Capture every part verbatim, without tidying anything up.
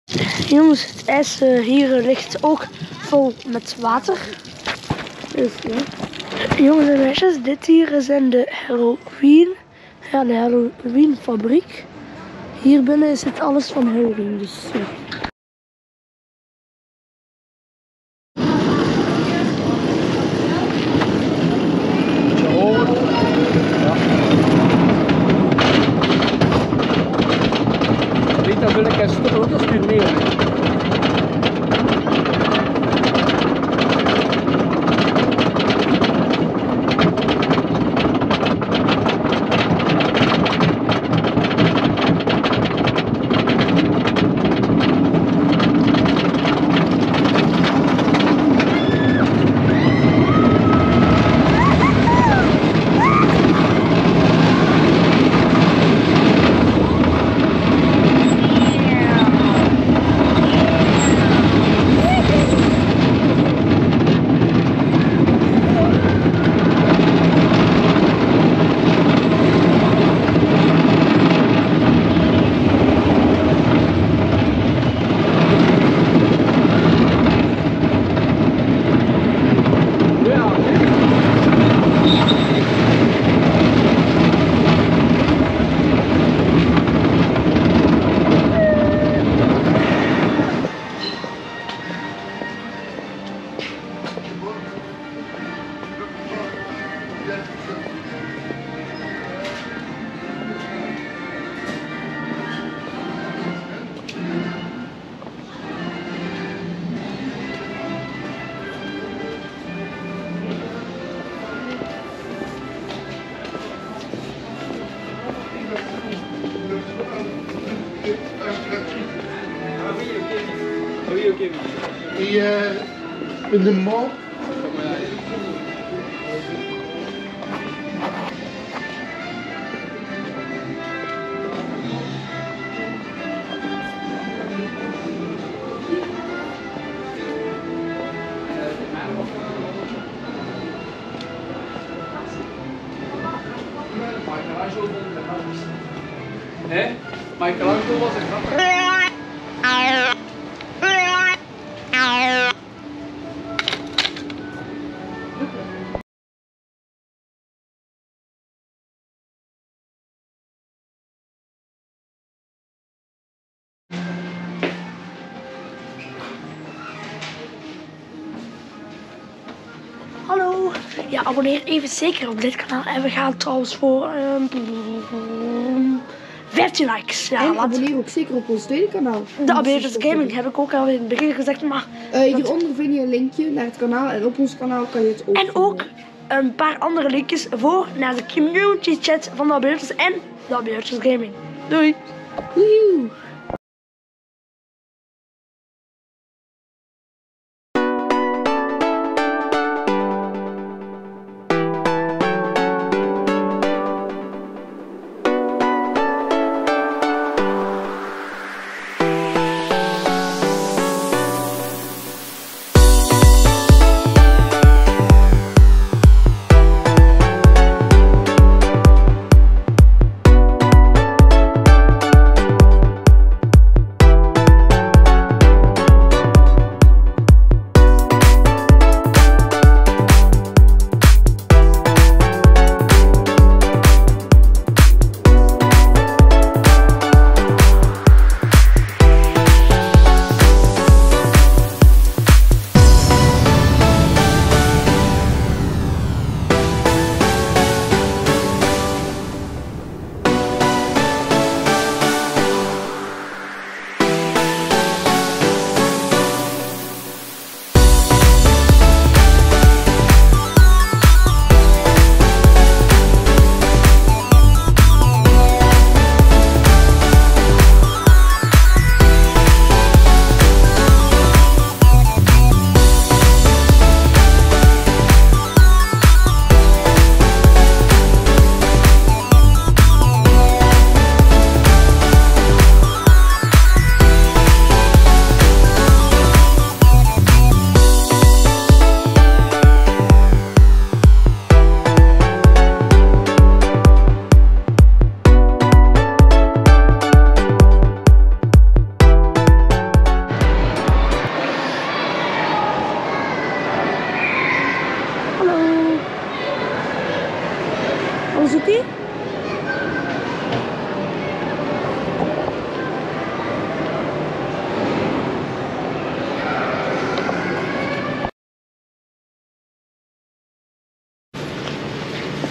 Jongens, het ijs uh, hier uh, ligt ook vol met water. Dus, ja. Jongens en meisjes, dit hier zijn de Halloween, ja, de Halloween fabriek. Hier binnen zit alles van Halloween, dus ja. Dan wil ik eens stoppen, dat stuurt meer. Et euh, le mot. Hè? Michelangelo was een grap. Hallo, ja, abonneer even zeker op dit kanaal en we gaan trouwens voor um, vijftien likes. Ja, en laat... abonneer ook zeker op ons tweede kanaal. De Abeertjes Gaming heb ik ook al in het begin gezegd, maar... Uh, hieronder vind je een linkje naar het kanaal en op ons kanaal kan je het ook En vinden. ook een paar andere linkjes voor naar de community chat van de Abeertjes en de Abeertjes Gaming. Doei! Woehoe.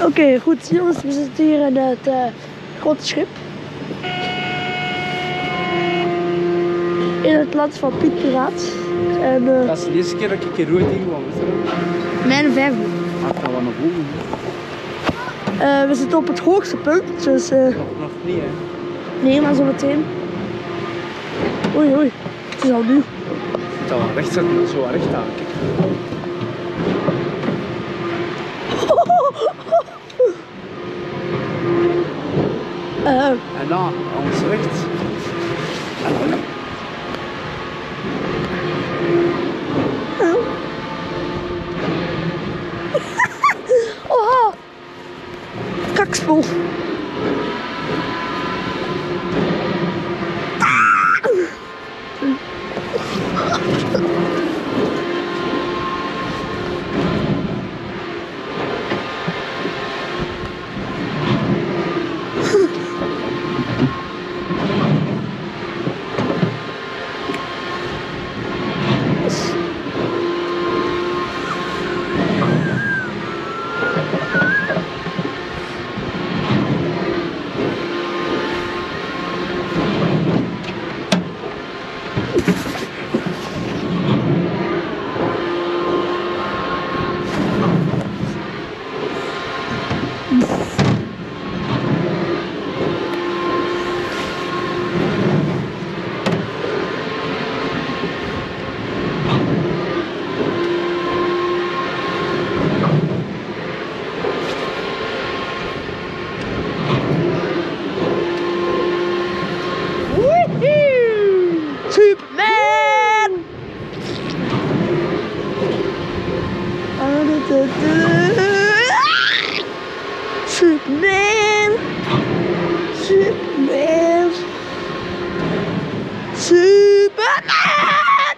okay, goed jongens, we zitten hier in het uh, grote schip. In het land van Piet Piraat. En, uh, dat is de eerste keer dat ik hier ooit tegenkwam. Mijn vijfde. Ah, ik ga wel naar boven. Uh, we zitten op het hoogste punt, dus... Uh, nog, nog niet, hè? Nee, maar zo meteen. Oei, oei. Het is al nu. Ik moet wel recht zetten, zo recht aan. Kijk. Uh, en dan, anders recht. En dan. Oh, kakspoel. Superman! Superman! Superman! Superman!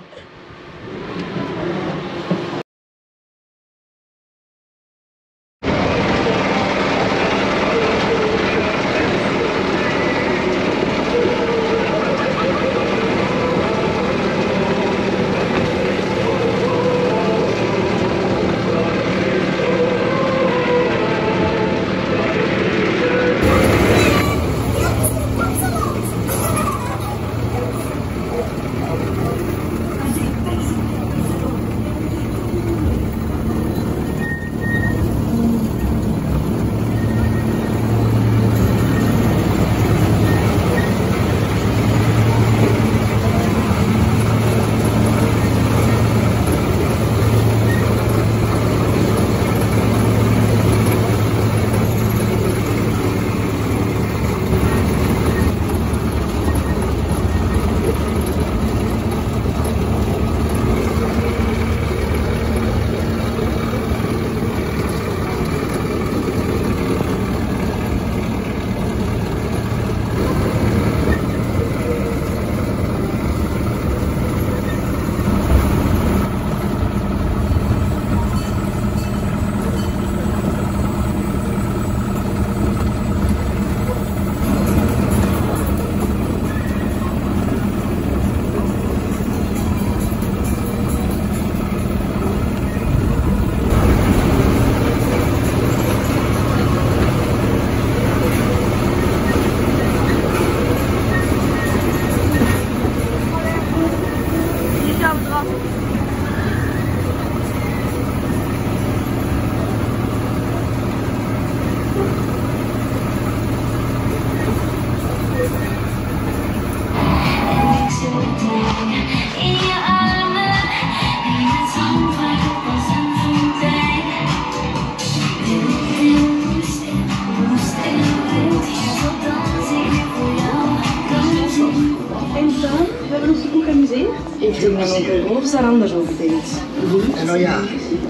Heeft u dan ook een of is daar anders over denkt? En nou ja,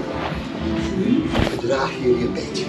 gedraag jullie een beetje.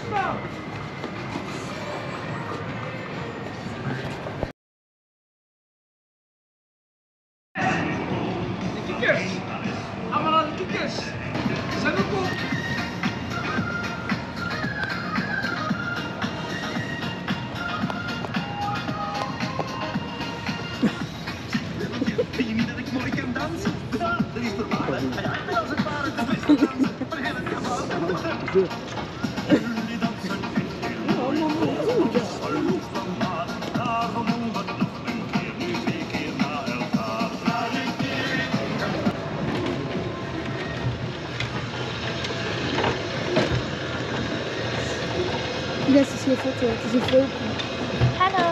De kikkers! Allemaal aan de kikkers! Zijn ook op! Vind je niet dat ik mooi kan dansen? Ja, dat is toch waar? Ja, ik ben als het ware de beste danser. Vergeet het gewoon. Jullie dansen daarom over nog een keer, nu twee keer na elkaar. Dit is een foto, het is een foto. Hallo.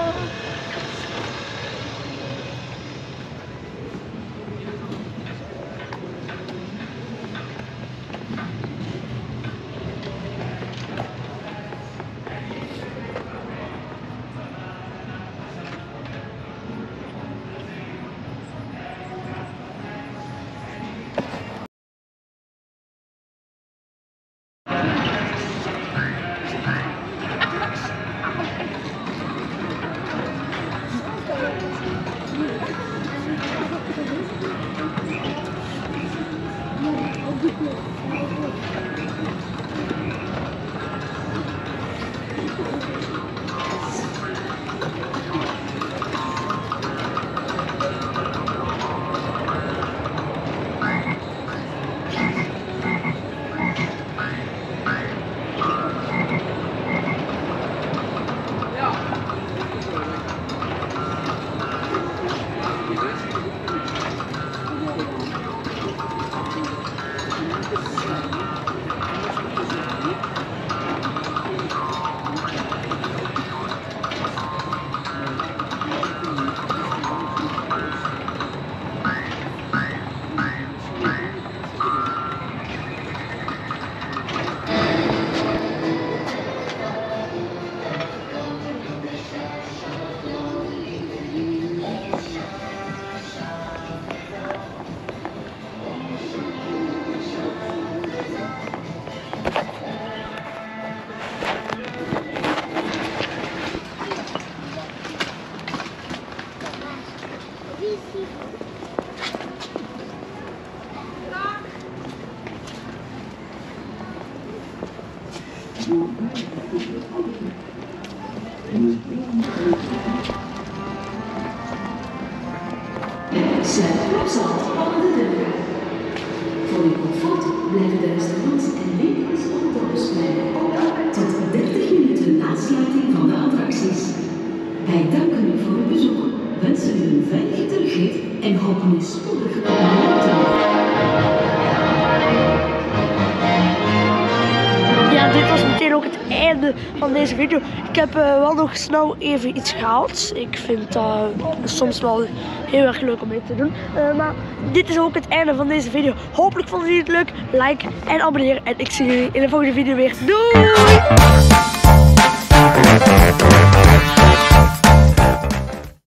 Sluit klokzand onder de deur. Voor uw comfort blijven de restaurants en winkels op het Dorpsplein open tot dertig minuten na sluiting van de attracties. Wij danken u voor uw bezoek, wensen u een veilige terugrit en hopen u spoedig op de terug. Ja, dit was meteen ook het einde van deze video. Ik heb uh, wel nog snel even iets gehaald. Ik vind dat uh, soms wel heel erg leuk om mee te doen. Uh, maar dit is ook het einde van deze video. Hopelijk vonden jullie het leuk. Like en abonneer. En ik zie jullie in de volgende video weer. Doei!